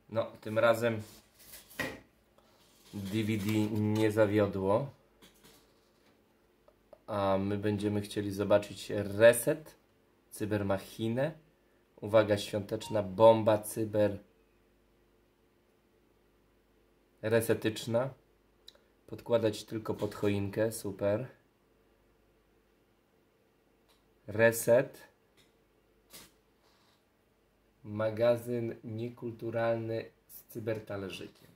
No, tym razem DVD nie zawiodło. A my będziemy chcieli zobaczyć Reset, Cybermachinę. Uwaga, świąteczna bomba resetyczna. Podkładać tylko pod choinkę, super. Reset. Magazyn niekulturalny z cybertalerzykiem.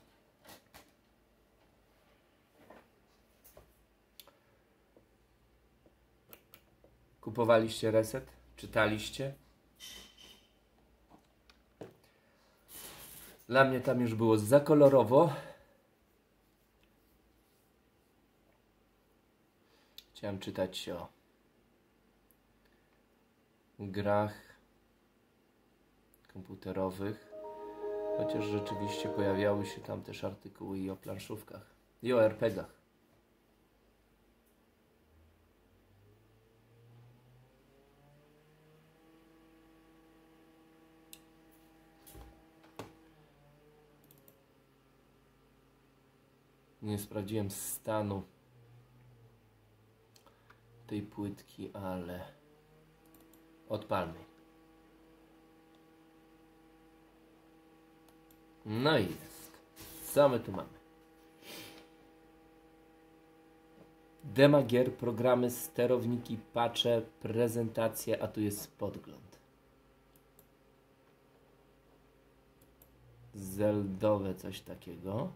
Kupowaliście Reset? Czytaliście? Dla mnie tam już było za kolorowo. Chciałem czytać o grach komputerowych, chociaż rzeczywiście pojawiały się tam też artykuły i o planszówkach, i o RPG-ach. Nie sprawdziłem stanu tej płytki, ale odpalmy. No i jest. Co my tu mamy? Dema gier, programy, sterowniki, patche, prezentacje, a tu jest podgląd. Zeldowe coś takiego.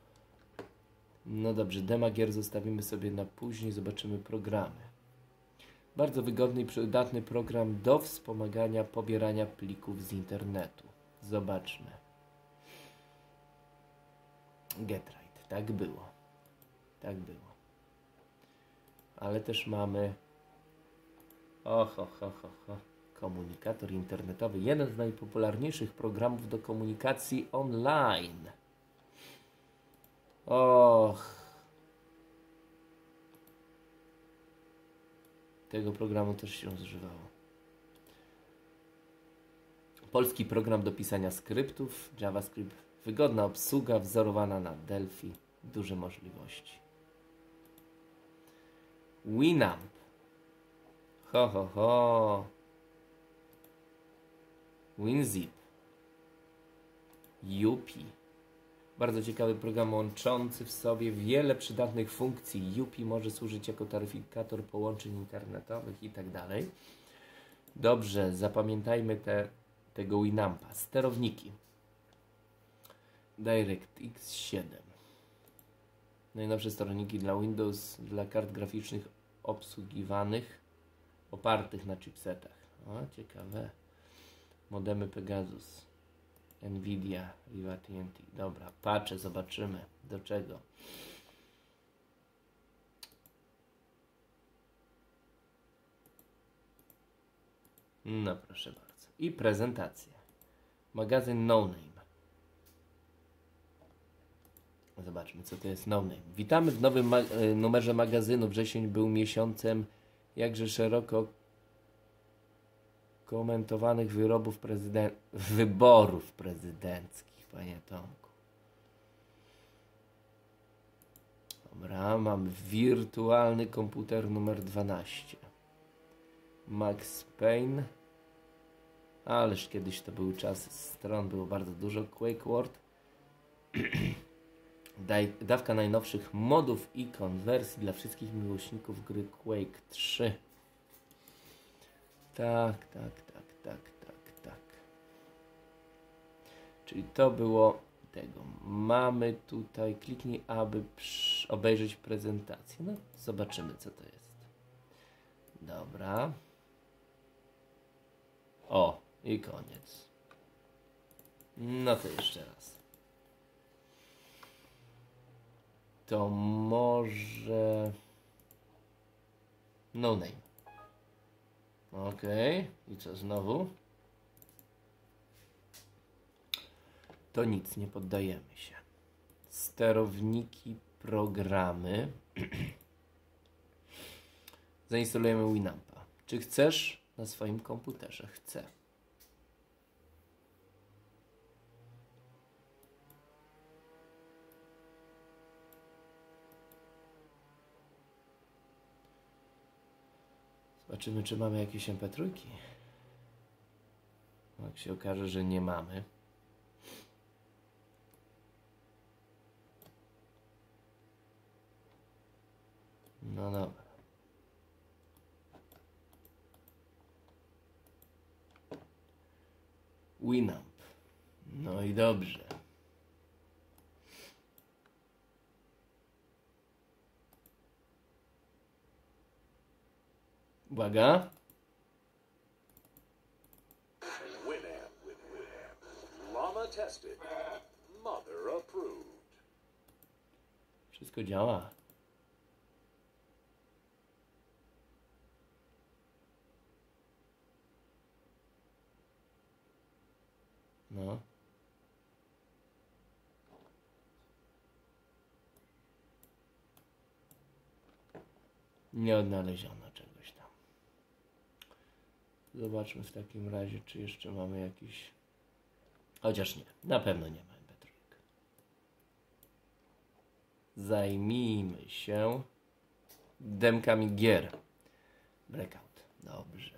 No dobrze, dema gier zostawimy sobie na później, zobaczymy programy. Bardzo wygodny i przydatny program do wspomagania pobierania plików z internetu. Zobaczmy. GetRight, tak było. Tak było. Ale też mamy komunikator internetowy. Jeden z najpopularniejszych programów do komunikacji online. Tego programu też się używało. Polski program do pisania skryptów, JavaScript, wygodna obsługa, wzorowana na Delphi, duże możliwości. Winamp. WinZip. Yupi. Bardzo ciekawy program łączący w sobie wiele przydatnych funkcji. Yupi może służyć jako taryfikator połączeń internetowych i tak dalej. Dobrze, zapamiętajmy tego Winampa. Sterowniki. DirectX 7. Najnowsze sterowniki dla Windows, dla kart graficznych obsługiwanych, opartych na chipsetach. O, ciekawe. Modemy Pegasus. Nvidia, Riva TNT. Dobra, patrzę, zobaczymy do czego. No proszę bardzo. I prezentacja. Magazyn No Name. Zobaczmy, co to jest No Name. Witamy w nowym numerze magazynu. Wrzesień był miesiącem jakże szeroko komentowanych wyborów prezydenckich, panie Tomku. Dobra, mamy wirtualny komputer numer 12. Max Payne. Ależ kiedyś to były czasy, stron było bardzo dużo. Quake World. Dawka najnowszych modów i konwersji dla wszystkich miłośników gry Quake 3. Tak. Czyli to było tego. Mamy tutaj, kliknij, aby obejrzeć prezentację. No, zobaczymy, co to jest. Dobra. O, i koniec. No to jeszcze raz. To może... No Name. Okej. I co znowu? To nic, nie poddajemy się. Sterowniki, programy. Zainstalujemy Winampa. Czy chcesz na swoim komputerze? Chcę. Zobaczymy, czy mamy jakieś MP3. Jak się okaże, że nie mamy. No dobra. Winamp. No i dobrze. Uwaga. Winamp with Winamp. Llama tested. Mother approved. Wszystko działa. No. Nie odnaleziono czegoś tam. Zobaczmy w takim razie, czy jeszcze mamy jakiś... Chociaż nie, na pewno nie ma MP3. Zajmijmy się demkami gier. Breakout. Dobrze.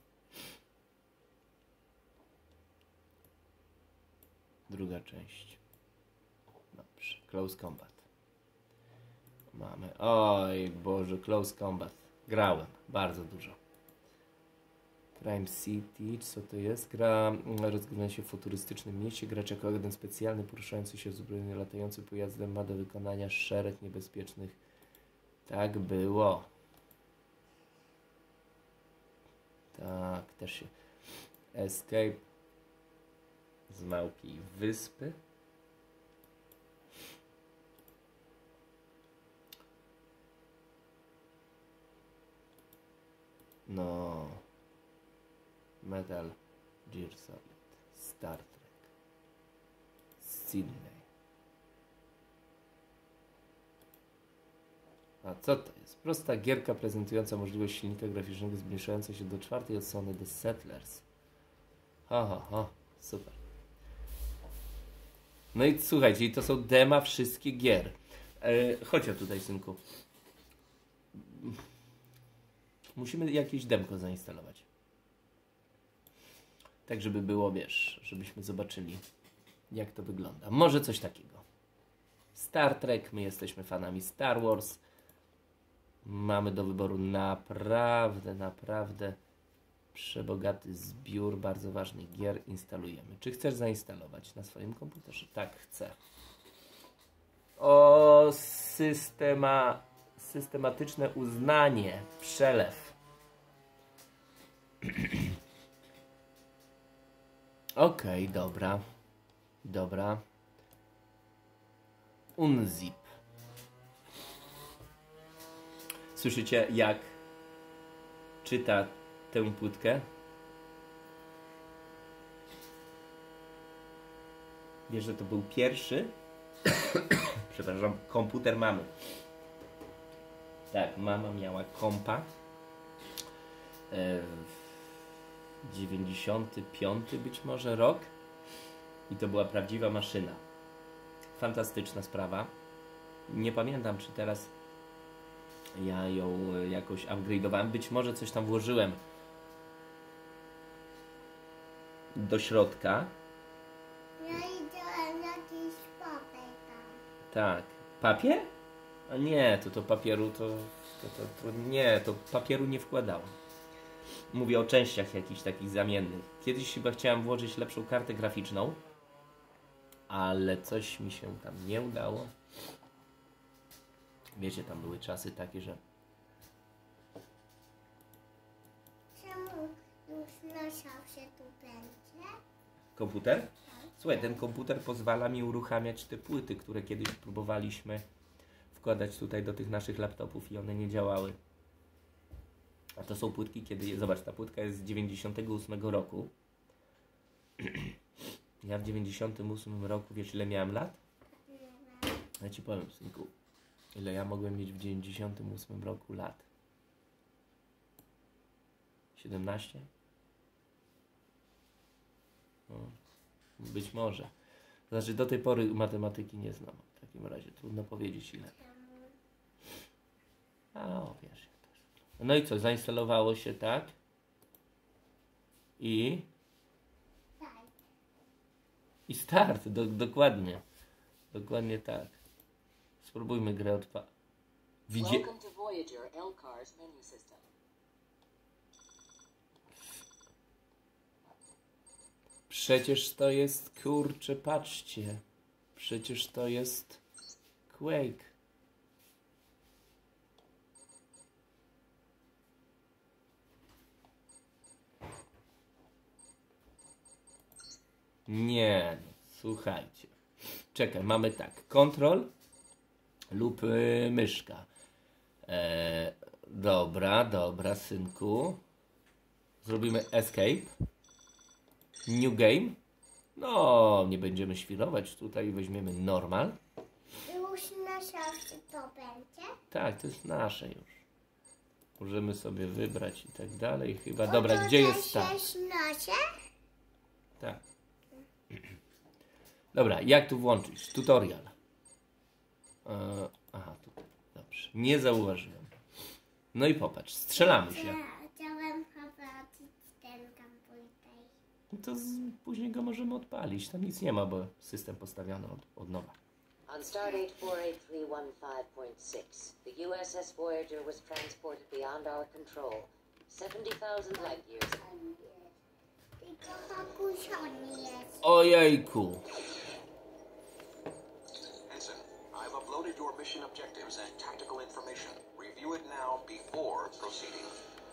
Druga część. Dobrze. Close Combat. Mamy. Oj Boże, Close Combat. Grałem bardzo dużo. Crime City, co to jest? Gra rozgrywa się w futurystycznym mieście. Gracz jako agent specjalny poruszający się zupełnie latający pojazdem ma do wykonania szereg niebezpiecznych. Tak było. Tak, też się. Escape z małpiej wyspy. No. Metal Gear Solid, Star Trek, Sydney. A co to jest? Prosta gierka prezentująca możliwość silnika graficznego zbliżająca się do czwartej odsłony The Settlers. Ha, super. No i słuchajcie, to są dema wszystkich gier. Chodź tutaj, synku. Musimy jakieś demko zainstalować. Tak, żeby było, wiesz, żebyśmy zobaczyli, jak to wygląda. Może coś takiego. Star Trek, my jesteśmy fanami Star Wars. Mamy do wyboru naprawdę przebogaty zbiór bardzo ważnych gier. Instalujemy. Czy chcesz zainstalować na swoim komputerze? Tak, chcę. O, systematyczne uznanie. Przelew. Okej, dobra. Unzip. Słyszycie, jak czyta tę płytkę? Wiesz, że to był pierwszy przepraszam, komputer mamy. Tak, mama miała kompa 95 być może rok i to była prawdziwa maszyna. Fantastyczna sprawa. Nie pamiętam, czy teraz ja ją jakoś upgrade'owałem. Być może coś tam włożyłem do środka. Ja widziałem jakiś papier tam. Tak. Papier? A nie, to papieru to nie, to papieru nie wkładałem. Mówię o częściach jakichś takich zamiennych. Kiedyś chyba chciałem włożyć lepszą kartę graficzną, ale coś mi się tam nie udało. Wiecie, tam były czasy takie, że... Czemu już nasiał się tu będzie? Komputer? Słuchaj, ten komputer pozwala mi uruchamiać te płyty, które kiedyś próbowaliśmy wkładać tutaj do tych naszych laptopów i one nie działały. A to są płytki, kiedy... Zobacz, ta płytka jest z 98 roku. Ja w 98 roku, wiesz ile miałem lat? Ja ci powiem, synku, ile ja mogłem mieć w 98 roku lat. 17? No, być może. Znaczy do tej pory matematyki nie znam. W takim razie trudno powiedzieć ile. A o, wiesz, ja też. No i co, zainstalowało się, tak? I start, dokładnie. Dokładnie tak. Spróbujmy grę odpalić. Welcome to Voyager LCAR's menu system. Przecież to jest, kurczę, patrzcie. Przecież to jest Quake. Nie, no, słuchajcie. Czekaj, mamy tak. Control lub myszka. Dobra, synku. Zrobimy escape. New game. No, nie będziemy świrować. Tutaj weźmiemy normal. Już na szafce to będzie? Tak, to jest nasze już. Możemy sobie wybrać i tak dalej. Chyba, O, dobra, to gdzie też jest ta? jest nasze? Tak. Dobra, jak tu włączyć? Tutorial. Aha, tutaj. Dobrze. Nie zauważyłem. No i popatrz, strzelamy się. Chciałem zobaczyć ten komputer. To później go możemy odpalić. Tam nic nie ma, bo system postawiony od nowa. On Stardate 48315.6, the USS Voyager was transported beyond our control. 70,000 light years. Tylko zakuszony jest. Ojejku. Ensign, I've uploaded your mission objectives and tactical information. Review it now before proceeding.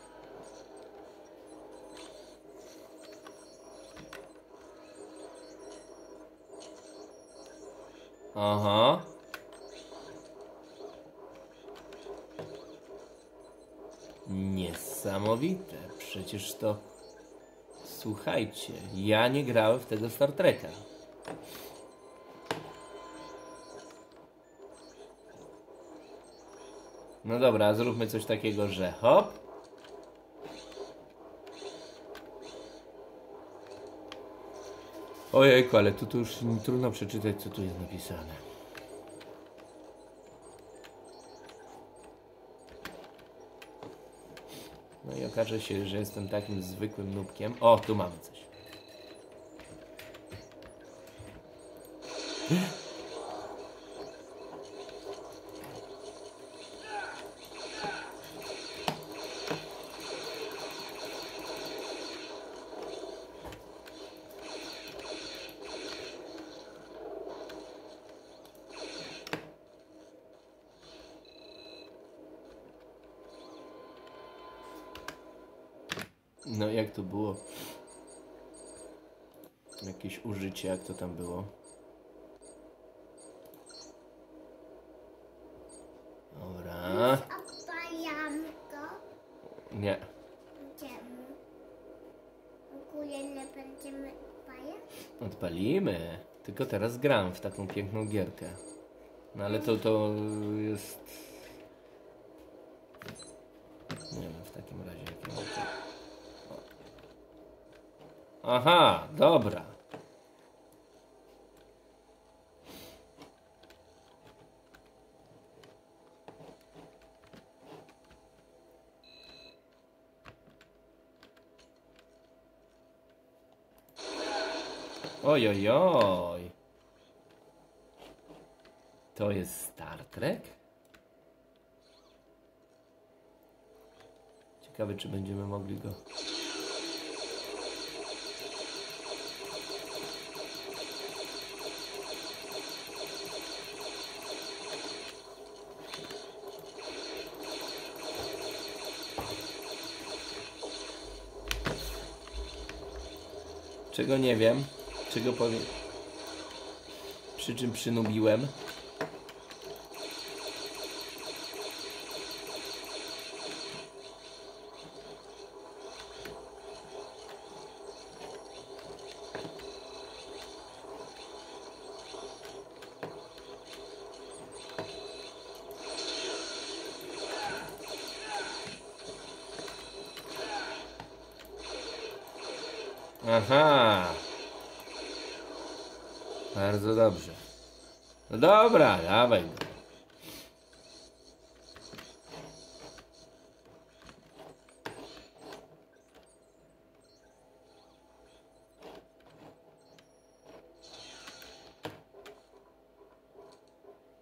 Aha. Niesamowite. Przecież to... Słuchajcie, ja nie grałem w tego Star Treka. No dobra, zróbmy coś takiego, że hop. Ojejku, ale tu już trudno przeczytać, co tu jest napisane. No i okaże się, że jestem takim zwykłym nubkiem. O, tu mamy coś. No jak to było? Jakieś użycie, jak to tam było? Dobra. Odpalam go. Nie. Czemu? W ogóle nie będziemy odpalać? Odpalimy. Tylko teraz gram w taką piękną gierkę. No ale to jest... Nie wiem, w takim razie jakie mam to... Aha, dobra. Oj, oj, oj. To jest Star Trek? Ciekawe, czy będziemy mogli go... Czego nie wiem, czego powiem, przy czym przynubiłem. Aha. Bardzo dobrze. No dobra, dawaj go.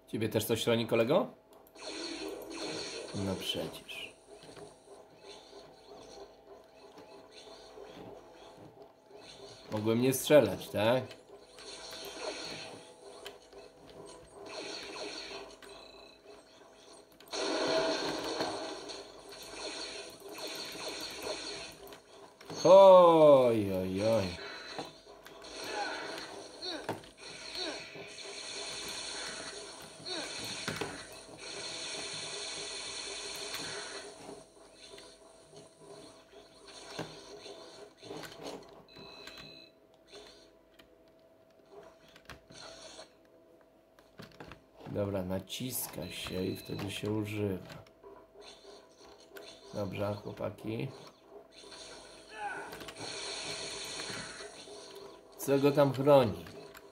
Ciebie też coś rani, kolego? No przecież. Mogłem nie strzelać, tak? Oj, oj, oj. Dobra, naciska się i wtedy się używa. Dobrze, chłopaki. Co go tam chroni?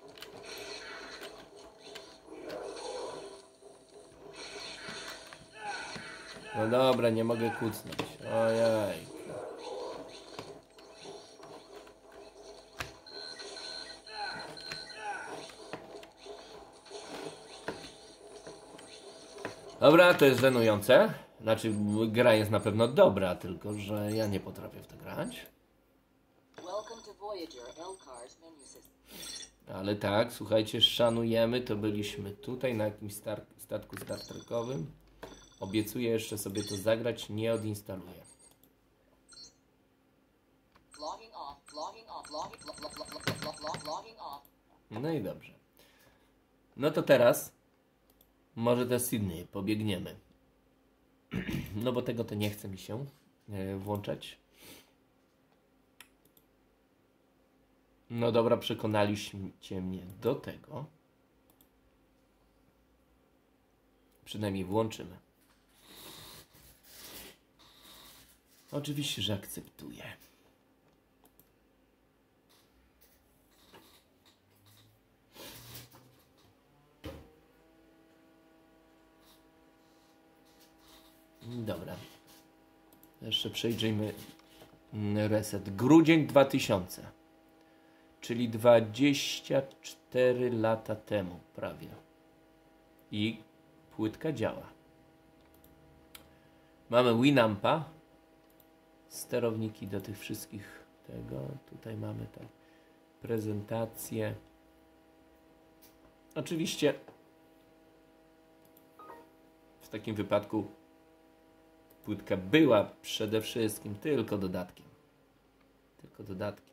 No dobra, nie mogę kucnąć. Ojej. Dobra, to jest żenujące. Znaczy, gra jest na pewno dobra, tylko że ja nie potrafię w to grać. Ale tak, słuchajcie, szanujemy, to byliśmy tutaj na jakimś statku Star Trekowym. Obiecuję jeszcze sobie to zagrać, nie odinstaluję. No i dobrze. No to teraz może do Sydney pobiegniemy. No bo tego to nie chce mi się włączać. No dobra, przekonaliście mnie do tego. Przynajmniej włączymy. Oczywiście, że akceptuję. Dobra. Jeszcze przejrzyjmy reset. Grudzień 2000. Czyli 24 lata temu prawie. I płytka działa. Mamy Winampa. Sterowniki do tych wszystkich tego. Tutaj mamy tak prezentację. Oczywiście w takim wypadku płytka była przede wszystkim tylko dodatkiem. Tylko dodatkiem.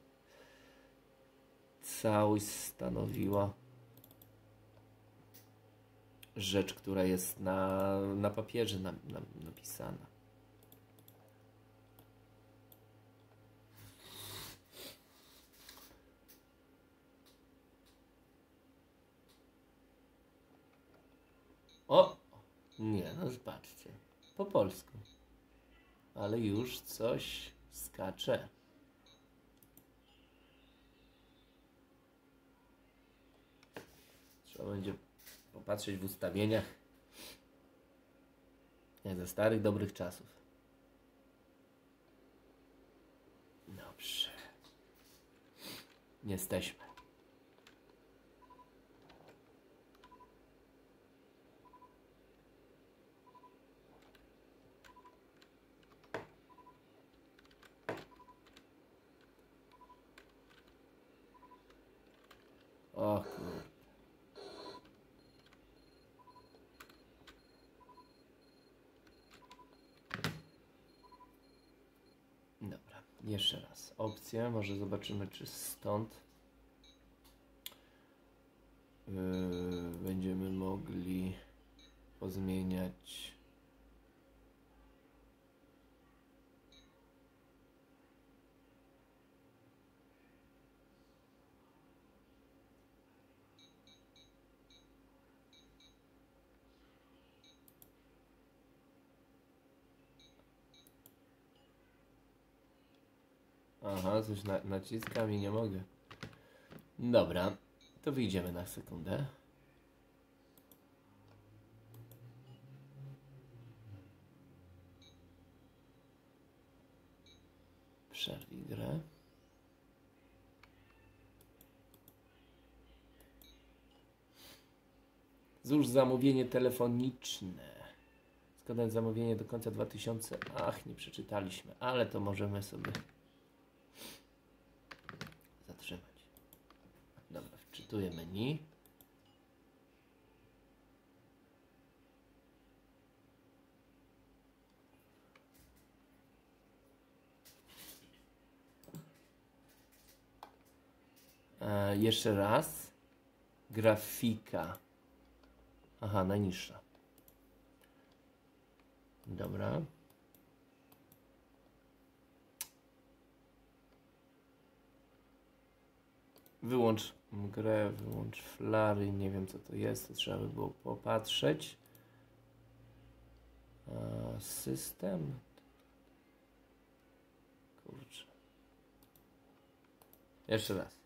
Całość stanowiła rzecz, która jest na papierze napisana. O! Nie, no zobaczcie. Po polsku. Ale już coś skacze. Trzeba będzie popatrzeć w ustawieniach. Jak ze starych, dobrych czasów. Dobrze. Jesteśmy. O kurde. Dobra, jeszcze raz. Opcje, może zobaczymy, czy stąd będziemy mogli pozmieniać. Aha, coś naciskam i nie mogę. Dobra, to wyjdziemy na sekundę. Przerwij grę. Złóż zamówienie telefoniczne. Składać zamówienie do końca 2000. Ach, nie przeczytaliśmy, ale to możemy sobie zatrzymać. Dobra, wczytuję menu. Jeszcze raz. Grafika. Aha, najniższa. Dobra. Wyłącz grę, wyłącz flary. Nie wiem co to jest, to trzeba by było popatrzeć. System. Kurczę. Jeszcze raz.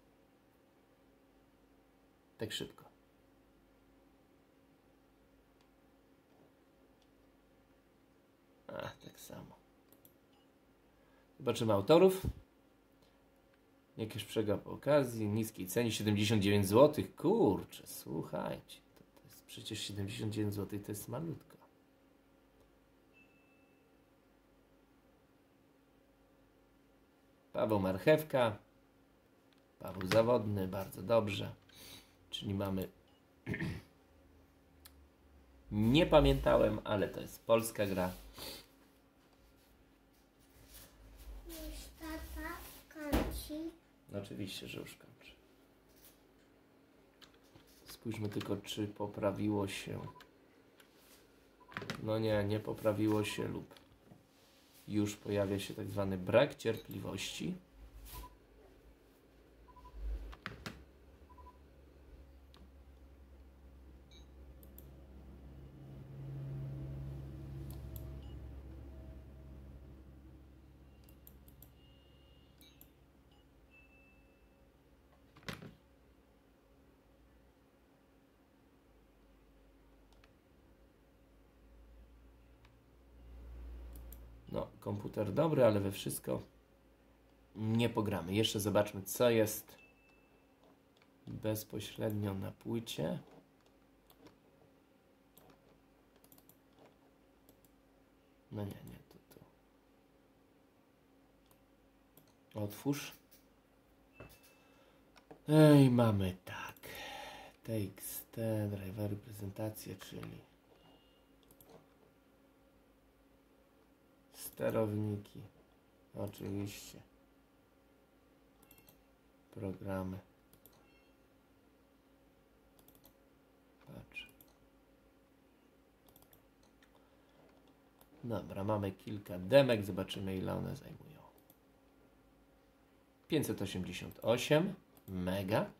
Tak szybko. Tak samo. Zobaczymy autorów. Jakieś przegap okazji, niskiej cenie 79 zł. Kurczę, słuchajcie. To jest przecież 79 zł, to jest malutko. Paweł Marchewka. Paweł Zawodny, bardzo dobrze. Czyli mamy... Nie pamiętałem, ale to jest polska gra. Już tata kończy. Oczywiście, że już kończę. Spójrzmy tylko, czy poprawiło się. No nie, nie poprawiło się lub już pojawia się tak zwany brak cierpliwości. No, komputer dobry, ale we wszystko nie pogramy. Jeszcze zobaczmy, co jest bezpośrednio na płycie. No nie, to. Otwórz. Ej, mamy tak. TXT, drivery, prezentacje, czyli sterowniki, oczywiście, programy. Patrz. Dobra, mamy kilka demek, zobaczymy ile one zajmują. 588 mega,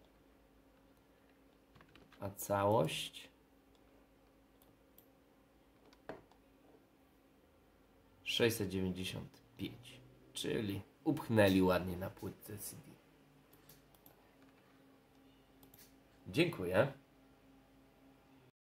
a całość 695, czyli upchnęli ładnie na płytce CD. Dziękuję.